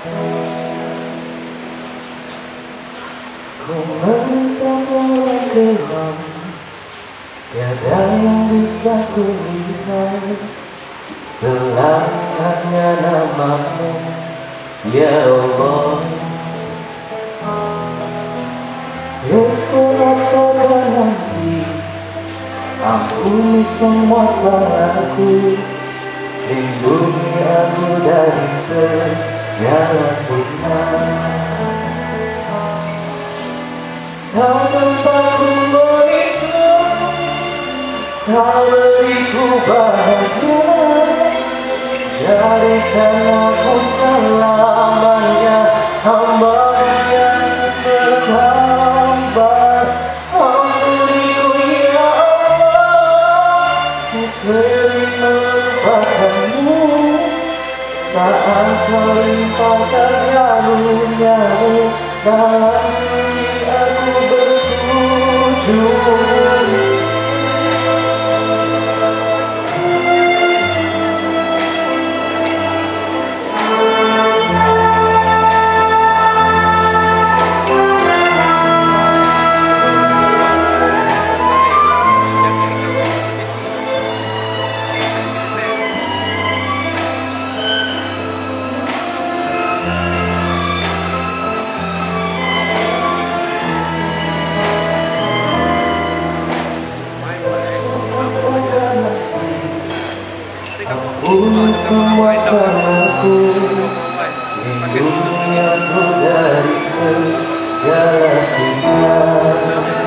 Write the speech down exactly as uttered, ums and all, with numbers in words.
Ku menatap gelap, tiada yang bisa ku lihat selain hanya namamu, ya Allah. Besok atau nanti, ampuni semua salahku, lindungi aku dari segala fitnah. Kau tempatku beriku, kau beriku bahagia, jadikan aku selamanya hamba yang berhamba. Ampuniku ya Allah, sering melupakanmu saat kau limpahkan nyaru-nyaru dalam sunyi aku bersujud. Ampuni semua salahku, lindungi aku dari segala fitnah.